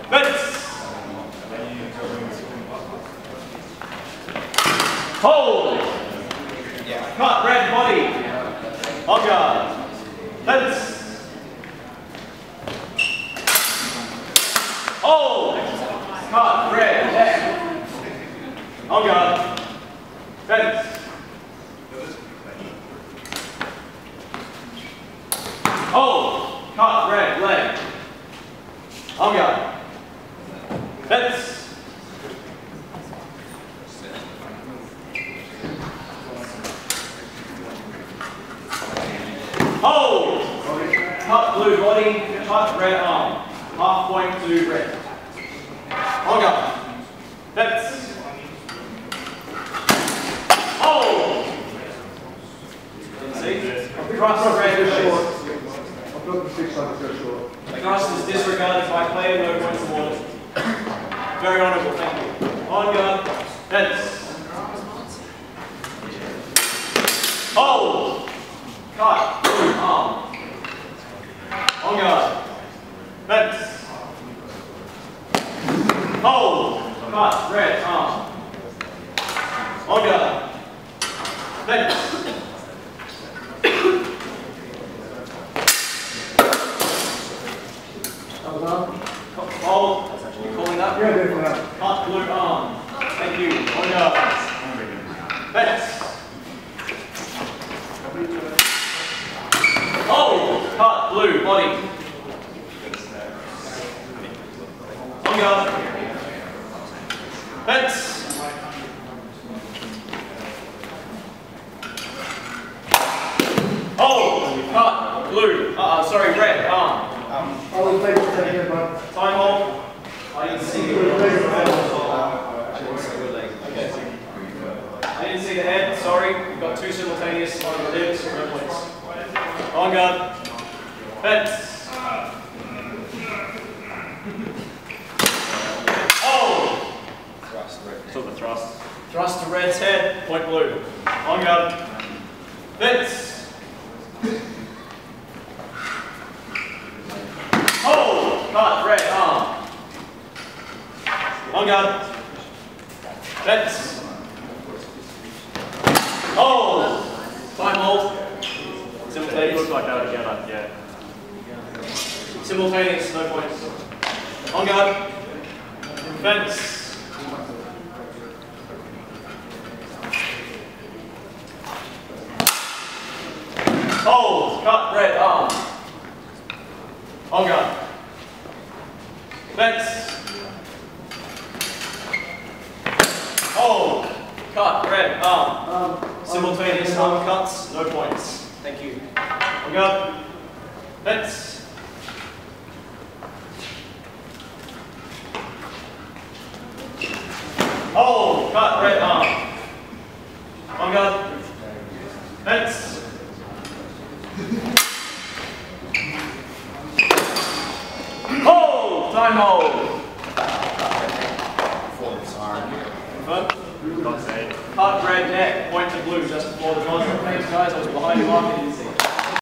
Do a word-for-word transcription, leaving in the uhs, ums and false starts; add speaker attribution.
Speaker 1: Fence. Hold. Cut, red body. On guard. Fence. Hold. Cut, red, left. On guard. Fence. Hold. Cut, red, leg. On guard. Fence. Hold. Cut, blue body. Cut, red arm. Half point to red. On guard. Fence. Hold. See? Cross red short.
Speaker 2: I've got the six sides go short.
Speaker 1: The cross is disregarded by player, no points awarded. Very honourable, thank you. On guard. Fence. Hold. Cut. Blue arm. On guard. Fence. Hold. Cut. Red arm. On guard. Fence. Hold. You calling up?
Speaker 2: Yeah, definitely.
Speaker 1: Cut, blue arm. Thank you. On guard. Fence. Hold. Cut, blue body. On guard. Fence. Hold. Cut, blue. Uh, sorry, red arm. Um,
Speaker 2: I will take the take it, but
Speaker 1: Time hold. I didn't see the
Speaker 2: take it.
Speaker 1: I didn't see the head, sorry. We've got two simultaneous on the lips, no points. On guard. Fence. Oh! So the thrust. Thrust to red's head, point blue. On guard. Fence. Hold. Cut, red arm. On guard. Fence. Hold. Time hold. Simultaneous. Looks like that together, yeah. Simultaneous, no points. On guard. Fence. Hold. Cut, red arm. On guard. Fence. Hold. Cut, red arm.
Speaker 2: Um,
Speaker 1: Simultaneous arm cuts, no points. Thank you. On guard. Fence. Hold. Cut, red arm. On guard. Fence. Hold. Time hold. Cut, red neck, point to blue just before the contact. Thanks guys, I was behind you.